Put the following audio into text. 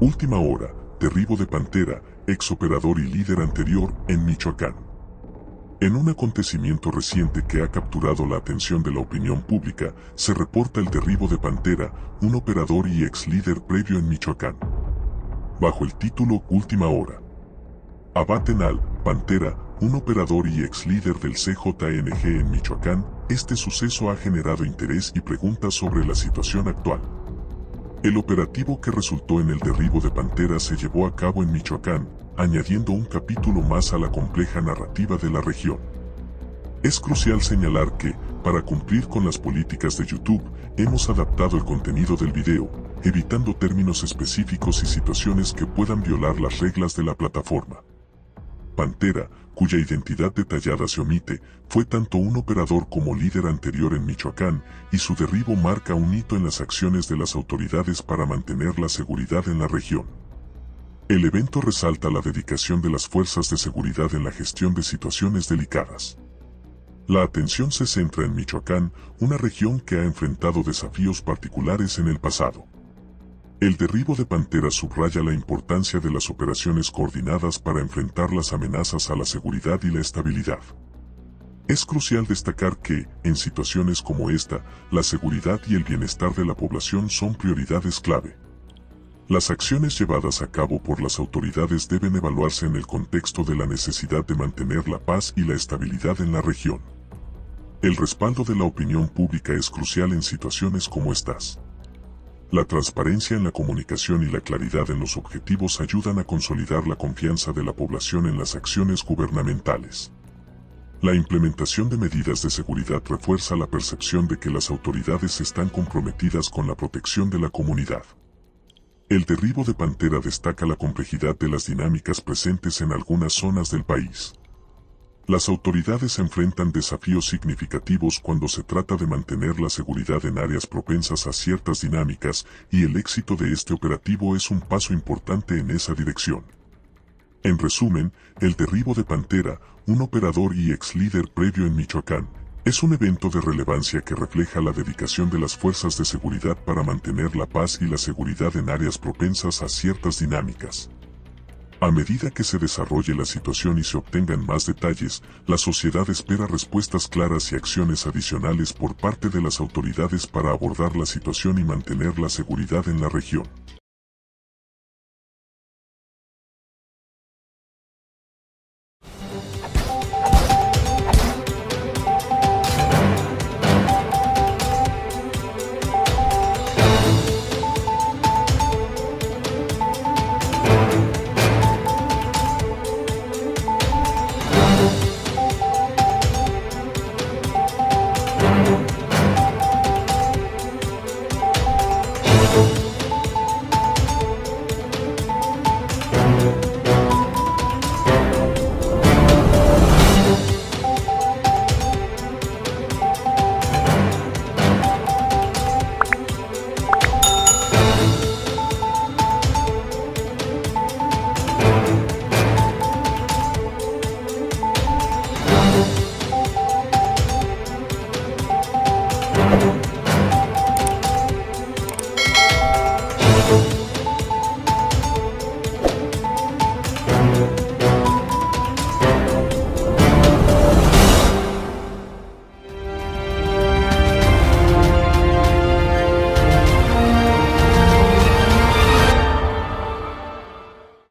Última hora, derribo de Pantera, ex operador y líder anterior, en Michoacán. En un acontecimiento reciente que ha capturado la atención de la opinión pública, se reporta el derribo de Pantera, un operador y ex líder previo en Michoacán. Bajo el título Última hora. Abaten al Pantera, un operador y ex líder del CJNG en Michoacán. Este suceso ha generado interés y preguntas sobre la situación actual. El operativo que resultó en el derribo de Pantera se llevó a cabo en Michoacán, añadiendo un capítulo más a la compleja narrativa de la región. Es crucial señalar que, para cumplir con las políticas de YouTube, hemos adaptado el contenido del video, evitando términos específicos y situaciones que puedan violar las reglas de la plataforma. Pantera, cuya identidad detallada se omite, fue tanto un operador como líder anterior en Michoacán, y su derribo marca un hito en las acciones de las autoridades para mantener la seguridad en la región. El evento resalta la dedicación de las fuerzas de seguridad en la gestión de situaciones delicadas. La atención se centra en Michoacán, una región que ha enfrentado desafíos particulares en el pasado. El derribo de Pantera subraya la importancia de las operaciones coordinadas para enfrentar las amenazas a la seguridad y la estabilidad. Es crucial destacar que, en situaciones como esta, la seguridad y el bienestar de la población son prioridades clave. Las acciones llevadas a cabo por las autoridades deben evaluarse en el contexto de la necesidad de mantener la paz y la estabilidad en la región. El respaldo de la opinión pública es crucial en situaciones como estas. La transparencia en la comunicación y la claridad en los objetivos ayudan a consolidar la confianza de la población en las acciones gubernamentales. La implementación de medidas de seguridad refuerza la percepción de que las autoridades están comprometidas con la protección de la comunidad. El derribo de Pantera destaca la complejidad de las dinámicas presentes en algunas zonas del país. Las autoridades enfrentan desafíos significativos cuando se trata de mantener la seguridad en áreas propensas a ciertas dinámicas, y el éxito de este operativo es un paso importante en esa dirección. En resumen, el derribo de Pantera, un operador y ex líder previo en Michoacán, es un evento de relevancia que refleja la dedicación de las fuerzas de seguridad para mantener la paz y la seguridad en áreas propensas a ciertas dinámicas. A medida que se desarrolle la situación y se obtengan más detalles, la sociedad espera respuestas claras y acciones adicionales por parte de las autoridades para abordar la situación y mantener la seguridad en la región.